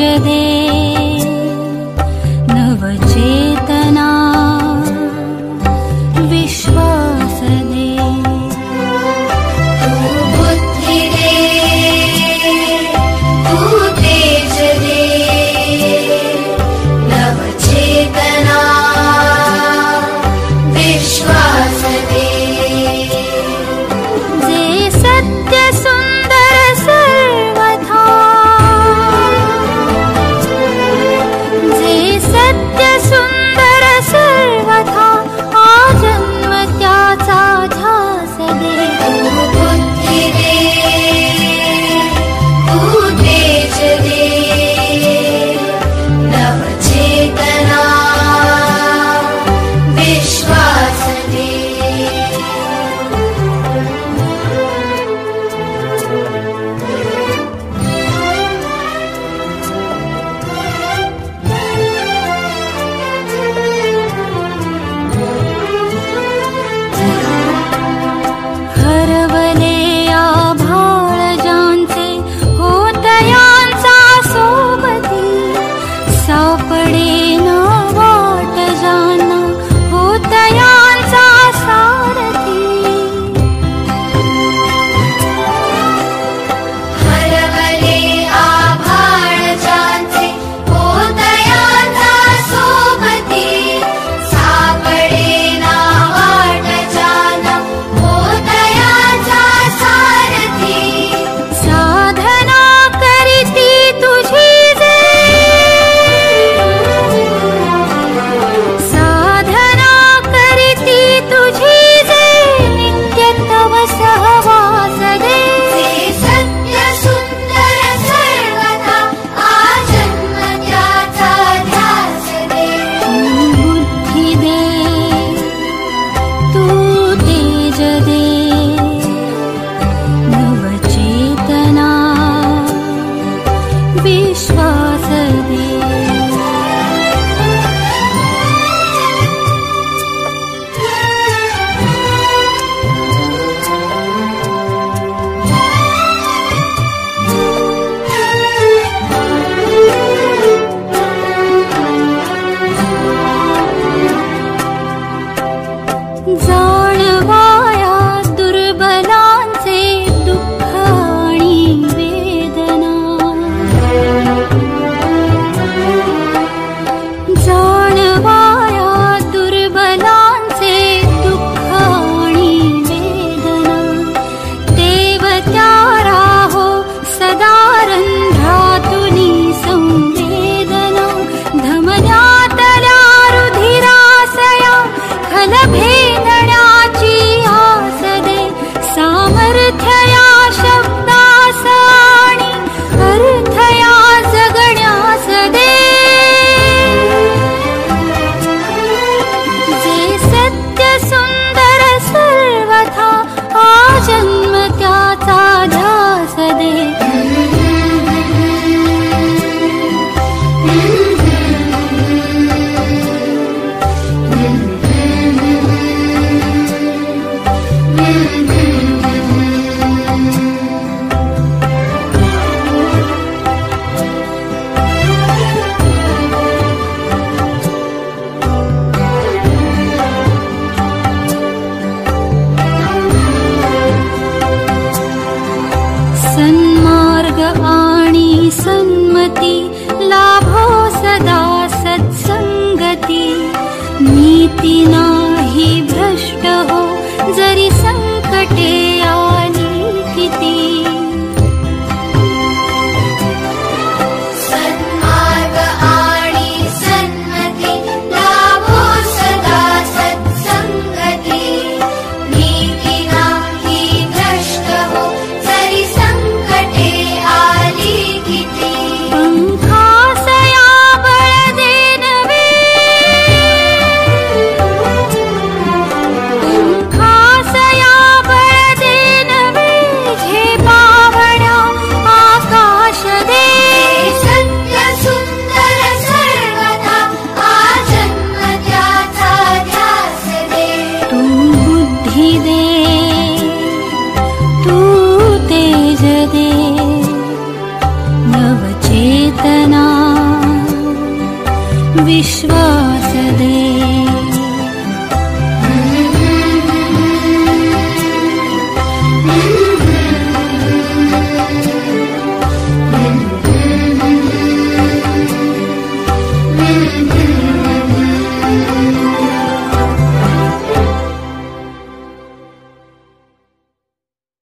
दे नवचेतना विश्वास दे तू बुद्धि दे तू तेज दे नवचेतना विश्वास दे जे सत्य सुंदर सर्वथा जे सत्य सुंदर सर्वथा आजन्म त्याचा ध्यास दे बुद्धि दे तू तेज दे नवचेतना विश्वास दे हरवले आभाळ ज्यांचे होतयांचा सोबती सापडेना वाट ज्यांना होतयांचा सारथी हरवले आभाळ ज्यांचे होतयांचा सोबती सापडेना वाट ज्यांना होतयांचा सारथी साधना करीती तुझी जे साधना करीती तुझी जे नित्य तव सहवास दे जे सत्य सुंदर सर्वथा आजन्म त्याचा ध्यास दे बुद्धि दे तू तेज दे नवचेतना विश्वास दे जाणवाया दुर्बलांचे दुःख आणि वेदना जाणवाया दुर्बलांचे दुःख आणि वेदना देव त्यारा हो सदा रंध्रातुनी संवेदना धमन्यातल्या रुधिरासया खल भेदण्याची आस दे सामर्थ्य या शब्दास आणि अर्थ या जगण्यास दे जे सत्य सुंदर सर्वथा आजन्म त्याचा ध्यास दे सन्मार्ग आणि सन्मती लाभो सदा सत्संगती नीती ना